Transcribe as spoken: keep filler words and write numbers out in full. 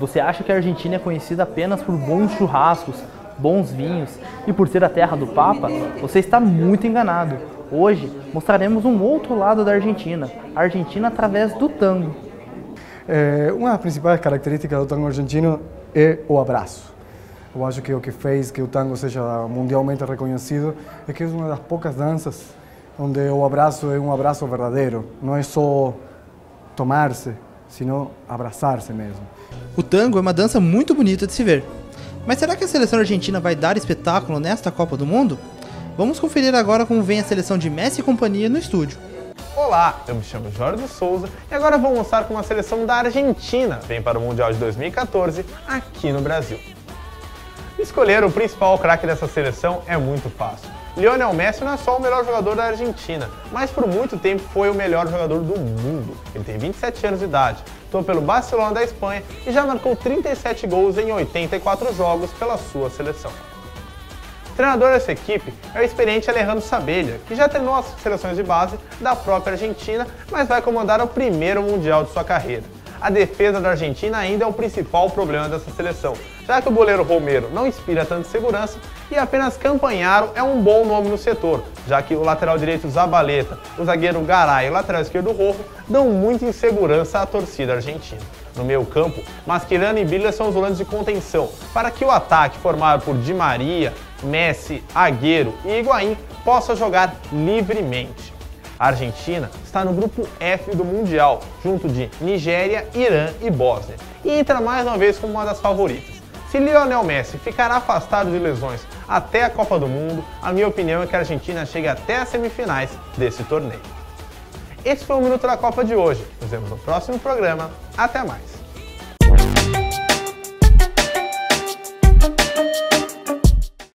você acha que a Argentina é conhecida apenas por bons churrascos, bons vinhos e por ser a terra do Papa, você está muito enganado. Hoje mostraremos um outro lado da Argentina, a Argentina através do tango. É, uma das principais características do tango argentino é o abraço. Eu acho que o que fez que o tango seja mundialmente reconhecido é que é uma das poucas danças onde o abraço é um abraço verdadeiro, não é só tomar-se, sino abraçar-se mesmo. O tango é uma dança muito bonita de se ver. Mas será que a seleção argentina vai dar espetáculo nesta Copa do Mundo? Vamos conferir agora como vem a seleção de Messi e companhia no estúdio. Olá, eu me chamo Jorge Souza e agora vou mostrar como a seleção da Argentina vem para o Mundial de dois mil e quatorze aqui no Brasil. Escolher o principal craque dessa seleção é muito fácil. Lionel Messi não é só o melhor jogador da Argentina, mas por muito tempo foi o melhor jogador do mundo. Ele tem vinte e sete anos de idade, atuou pelo Barcelona da Espanha e já marcou trinta e sete gols em oitenta e quatro jogos pela sua seleção. O treinador dessa equipe é o experiente Alejandro Sabella, que já treinou as seleções de base da própria Argentina, mas vai comandar o primeiro Mundial de sua carreira. A defesa da Argentina ainda é o principal problema dessa seleção, já que o goleiro Romero não inspira tanta segurança e apenas Campagnaro é um bom nome no setor, já que o lateral direito Zabaleta, o zagueiro Garay e o lateral esquerdo Rojo dão muita insegurança à torcida argentina. No meio campo, Mascherano e Billa são os volantes de contenção, para que o ataque formado por Di Maria, Messi, Agüero e Higuaín possa jogar livremente. A Argentina está no grupo F do Mundial, junto de Nigéria, Irã e Bósnia, e entra mais uma vez como uma das favoritas. Se Lionel Messi ficará afastado de lesões até a Copa do Mundo, a minha opinião é que a Argentina chegue até as semifinais desse torneio. Esse foi o Minuto da Copa de hoje. Nos vemos no próximo programa. Até mais!